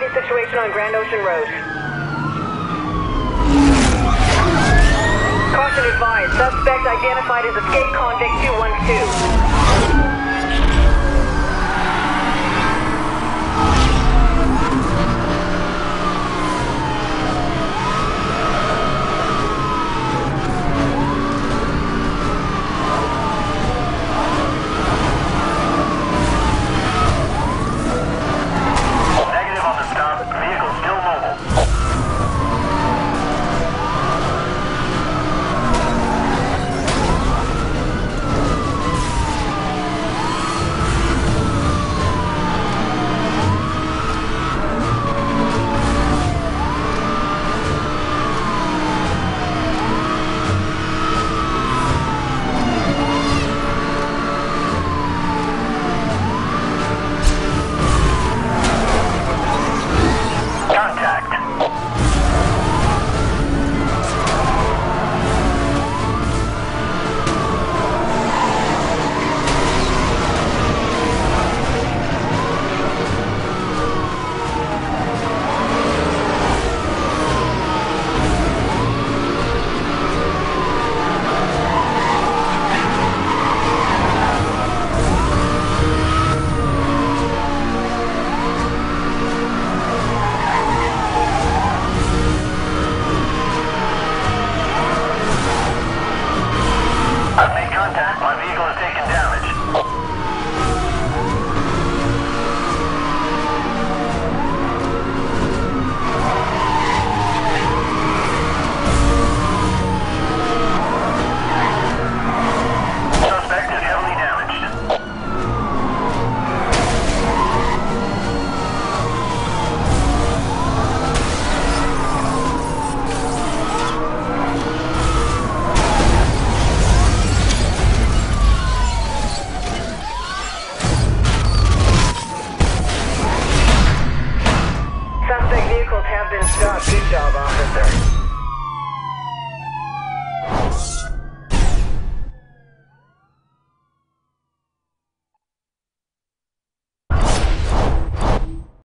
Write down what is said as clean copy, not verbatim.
security situation on Grand Ocean Road. Caution advised. Suspect identified as escape convict 212. My vehicle has taken damage. Suspect is heavily damaged. Suspect vehicles have been stopped. Good job, officer.